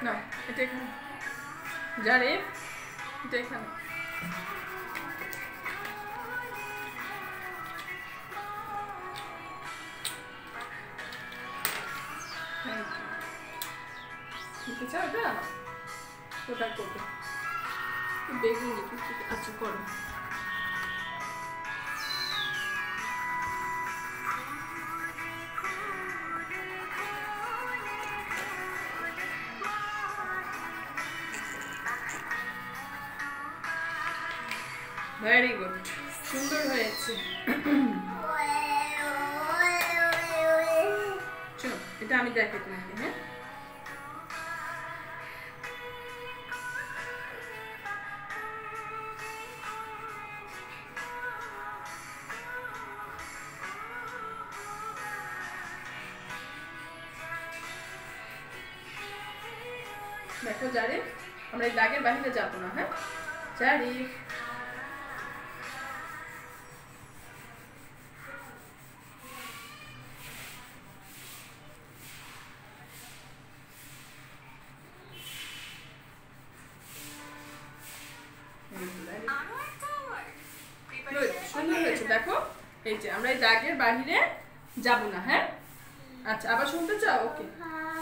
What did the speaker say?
না এটা এখানে যারে এটা এখানে ঠিক আছে ওটা ওটা করবে বেগুন আচ্ছা করো ভেরি গুড সুন্দর হয়েছে চলো এটা আমি দেখাই তোমাকে হ্যাঁ দেখো জারিফ আমরা এই দাগের বাহিরে যাবো না হ্যাঁ জারিফ সুন্দর হয়েছে দেখো এই যে আমরা এই দাগের বাহিরে যাব না হ্যাঁ আচ্ছা আবার শুনতে চাও ওকে